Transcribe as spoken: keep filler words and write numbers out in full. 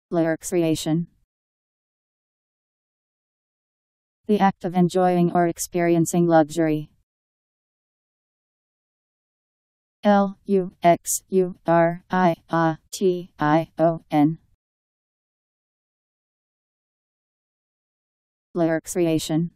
Luxuriation. The act of enjoying or experiencing luxury. L U X U R I A T I O N. Luxuriation.